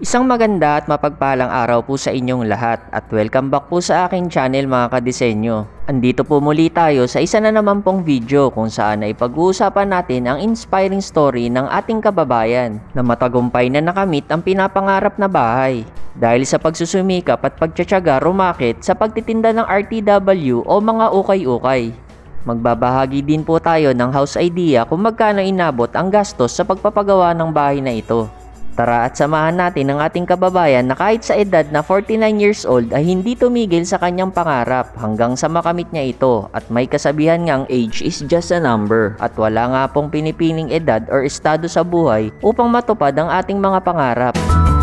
Isang maganda at mapagpalang araw po sa inyong lahat at welcome back po sa aking channel mga kadisenyo. Andito po muli tayo sa isa na naman pong video kung saan ay pag-uusapan natin ang inspiring story ng ating kababayan na matagumpay na nakamit ang pinapangarap na bahay. Dahil sa pagsusumikap at pagtsatsaga rumakit sa pagtitinda ng RTW o mga ukay-ukay. Magbabahagi din po tayo ng house idea kung magkano inabot ang gastos sa pagpapagawa ng bahay na ito. Tara at samahan natin ang ating kababayan na kahit sa edad na 49 years old ay hindi tumigil sa kanyang pangarap hanggang sa makamit niya ito at may kasabihan ngang age is just a number at wala nga pong pinipiling edad or estado sa buhay upang matupad ang ating mga pangarap.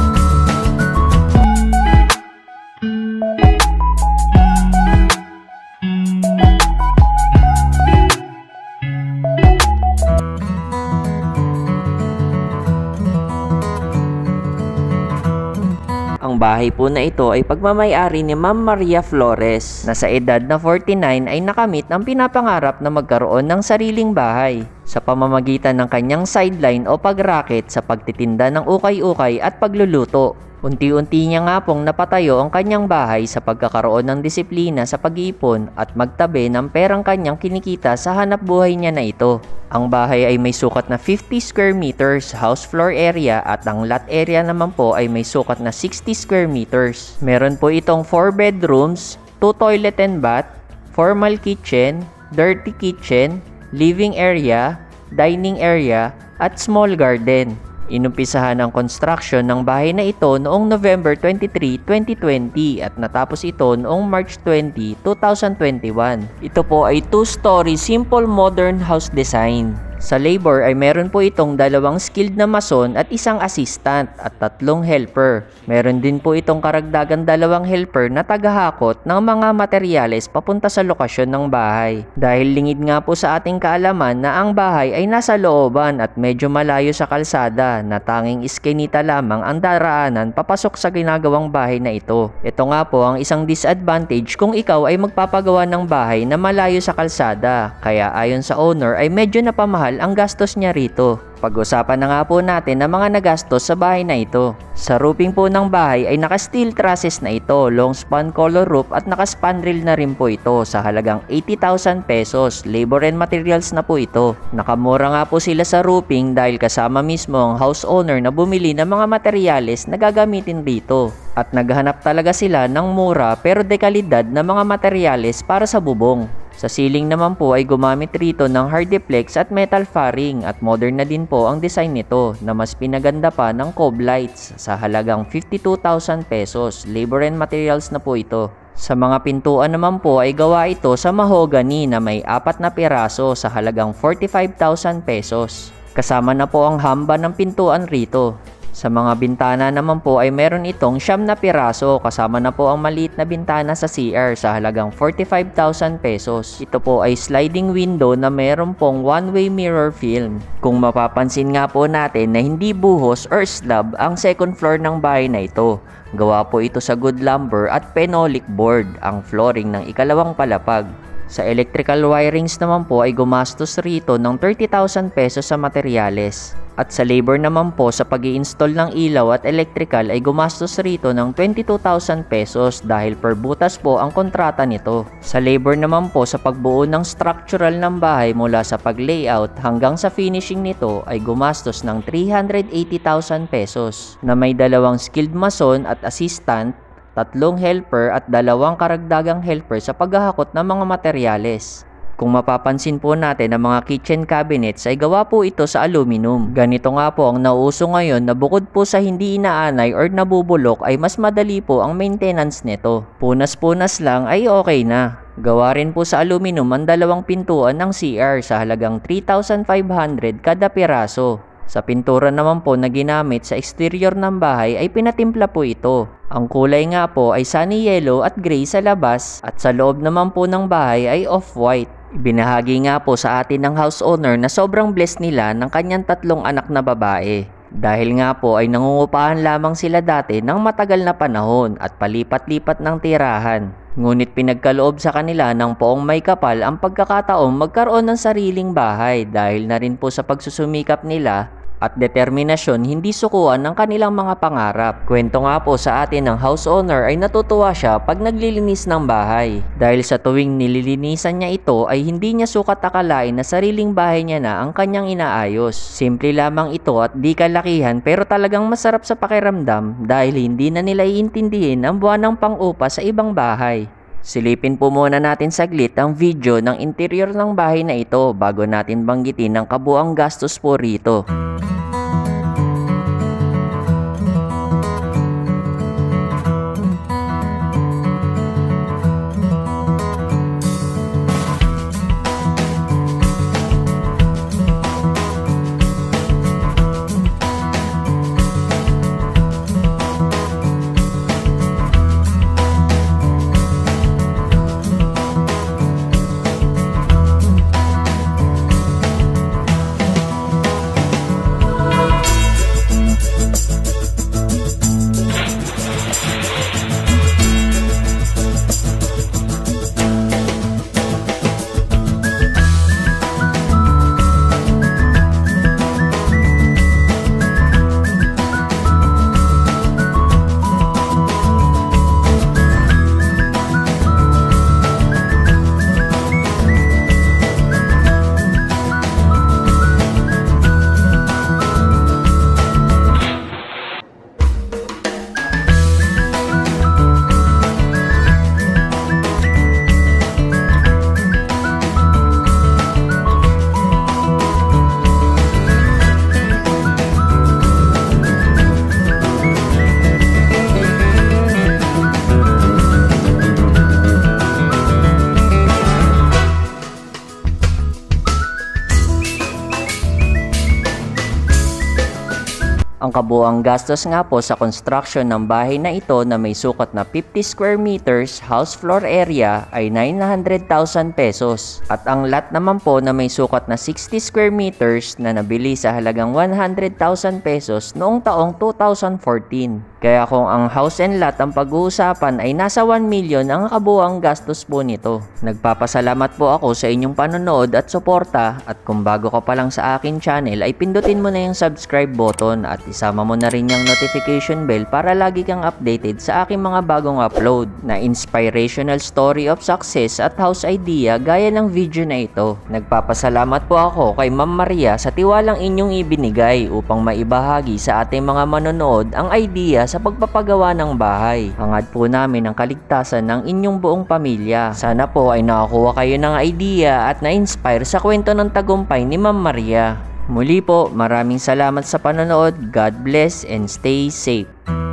Ang bahay po na ito ay pagmamay-ari ni Ma'am Maria Flores na sa edad na 49 ay nakamit ang pinapangarap na magkaroon ng sariling bahay sa pamamagitan ng kanyang sideline o pagraket sa pagtitinda ng ukay-ukay at pagluluto. Unti-unti niya nga pong napatayo ang kanyang bahay sa pagkakaroon ng disiplina sa pag-iipon at magtabi ng perang kanyang kinikita sa hanap buhay niya na ito. Ang bahay ay may sukat na 50 square meters house floor area at ang lot area naman po ay may sukat na 60 square meters. Meron po itong 4 bedrooms, 2 toilet and bath, formal kitchen, dirty kitchen, living area, dining area at small garden. Inumpisahan ang construction ng bahay na ito noong November 23, 2020 at natapos ito noong March 20, 2021. Ito po ay 2-story simple modern house design. Sa labor ay meron po itong 2 skilled na mason at 1 assistant at 3 helper. Meron din po itong karagdagan 2 helper na tagahakot ng mga materyales papunta sa lokasyon ng bahay. Dahil lingid nga po sa ating kaalaman na ang bahay ay nasa looban at medyo malayo sa kalsada na tanging iskinita lamang ang daraanan papasok sa ginagawang bahay na ito. Ito nga po ang isang disadvantage kung ikaw ay magpapagawa ng bahay na malayo sa kalsada. Kaya ayon sa owner ay medyo napamahal ang gastos niya rito. Pag-usapan na nga po natin ang mga nagastos sa bahay na ito. Sa roofing po ng bahay ay naka-steel trusses na ito, long span color roof at naka-spandrel na rin po ito sa halagang 80,000 pesos. Labor and materials na po ito. Nakamura nga po sila sa roofing dahil kasama mismo ang house owner na bumili ng mga materyales na gagamitin dito. At naghanap talaga sila ng mura pero dekalidad na mga materyales para sa bubong. Sa ceiling naman po ay gumamit rito ng hardiplex at metal faring at modern na din po ang design nito na mas pinaganda pa ng cove lights sa halagang 52,000 pesos. Labor and materials na po ito. Sa mga pintuan naman po ay gawa ito sa mahogany na may 4 na piraso sa halagang 45,000 pesos. Kasama na po ang hamba ng pintuan rito. Sa mga bintana naman po ay meron itong 9 na piraso kasama na po ang maliit na bintana sa CR sa halagang 45,000 pesos. Ito po ay sliding window na meron pong one-way mirror film. Kung mapapansin nga po natin na hindi buhos or slab ang second floor ng bahay na ito. Gawa po ito sa good lumber at phenolic board ang flooring ng ikalawang palapag. Sa electrical wirings naman po ay gumastos rito ng 30,000 pesos sa materyales. At sa labor naman po sa pag-i-install ng ilaw at electrical ay gumastos rito ng 22,000 pesos dahil per butas po ang kontrata nito. Sa labor naman po sa pagbuo ng structural ng bahay mula sa pag-layout hanggang sa finishing nito ay gumastos ng 380,000 pesos na may 2 skilled mason at assistant, 3 helper at 2 karagdagang helper sa paghahakot ng mga materyales. Kung mapapansin po natin ang mga kitchen cabinets ay gawa po ito sa aluminum. Ganito nga po ang nauuso ngayon na bukod po sa hindi inaanay or nabubulok ay mas madali po ang maintenance nito. Punas-punas lang ay okay na. Gawa rin po sa aluminum ang 2 pintuan ng CR sa halagang 3,500 kada piraso. Sa pintura naman po na ginamit sa exterior ng bahay ay pinatimpla po ito. Ang kulay nga po ay sunny yellow at gray sa labas at sa loob naman po ng bahay ay off-white. Ibinahagi nga po sa atin ng house owner na sobrang blessed nila ng kanyang 3 anak na babae. Dahil nga po ay nangungupahan lamang sila dati ng matagal na panahon at palipat-lipat ng tirahan. Ngunit pinagkaloob sa kanila ng poong may kapal ang pagkakataong magkaroon ng sariling bahay dahil na rin po sa pagsusumikap nila at determinasyon hindi sukuan ng kanilang mga pangarap. Kwento nga po sa atin ng house owner ay natutuwa siya pag naglilinis ng bahay. Dahil sa tuwing nililinisan niya ito ay hindi niya sukat akalain na sariling bahay niya na ang kanyang inaayos. Simple lamang ito at di kalakihan pero talagang masarap sa pakiramdam dahil hindi na nila iintindihin ang buwanang pang-upa sa ibang bahay. Silipin po muna natin saglit ang video ng interior ng bahay na ito bago natin banggitin ang kabuang gastos po rito. Ang kabuang gastos nga po sa construction ng bahay na ito na may sukat na 50 square meters house floor area ay 900,000 pesos. At ang lot naman po na may sukat na 60 square meters na nabili sa halagang 100,000 pesos noong taong 2014. Kaya kung ang house and lot ang pag-uusapan ay nasa 1 million ang kabuang gastos po nito. Nagpapasalamat po ako sa inyong panonood at suporta at kung bago ka pa lang sa akin channel ay pindutin mo na yung subscribe button at isama mo na rin yung notification bell para lagi kang updated sa aking mga bagong upload na inspirational story of success at house idea gaya ng video na ito. Nagpapasalamat po ako kay Ma'am Maria sa tiwalang inyong ibinigay upang maibahagi sa ating mga manonood ang idea sa pagpapagawa ng bahay. Hangad po namin ang kaligtasan ng inyong buong pamilya. Sana po ay nakakuha kayo ng idea at na-inspire sa kwento ng tagumpay ni Ma'am Maria. Muli po, maraming salamat sa panonood. God bless and stay safe.